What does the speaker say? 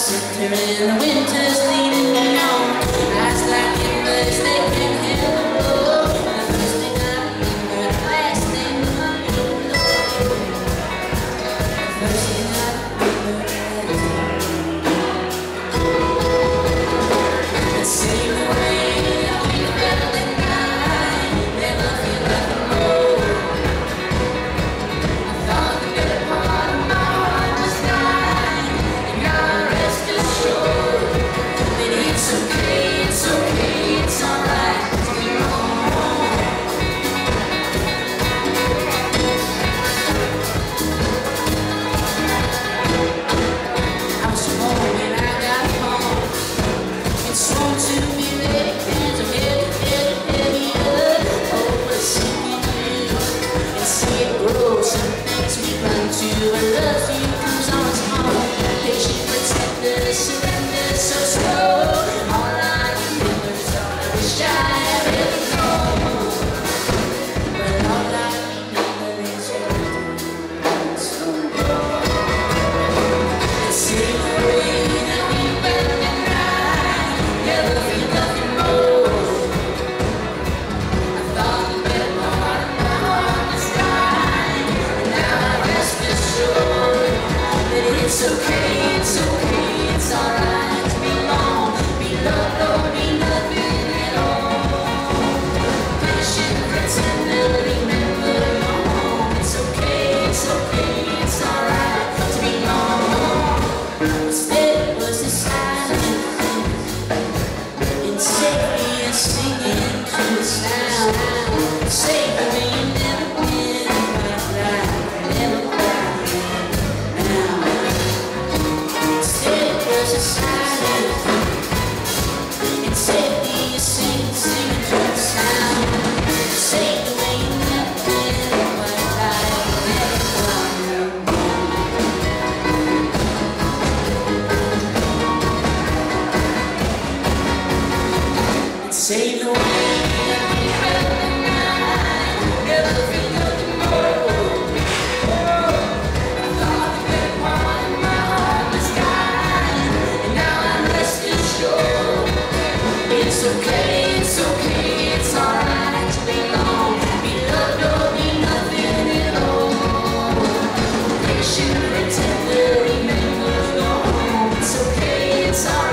Sitting in the winter's leading me on. Eyes like embers, they can handle the blow. The first thing I remember, the last thing I know. The first thing I remember, the last thing. And save the rain, I feel better than night. Never feel nothing more. I thought the better part of my heart was dying, and now I rest assured that it's okay, it's alright to be wrong. I was small when I got home. It's home to me, lady, hands are heavier. Oh, but it's sinking in and see it grow. Some things we run to, but love you comes on its own. Patient protector, surrender so slow. All I remember is all I wish I had ever known. But all I remember is your so low. And see the rain and we better than night. Never feel nothing more. I thought the better part of my heart was dying, and now I rest assured that it's okay, it's alright to be alone, be loved or be nothing at all. Patient, pretender, remember your home. It's okay, it's alright to be alone. Instead was the silence, in safety and singing to the sound. Save me, you never been my life, never cried now. Instead was a silence, in safety and singing to the sound. Save me, you never been my life, never cried. Save the way, better than night. Never feel nothing more. I thought the better part of my heart was dying, and now I'm rest assured. It's okay, it's alright to be alone, be loved or be nothing at all. Patient, pretender, remember your home. It's okay, it's alright.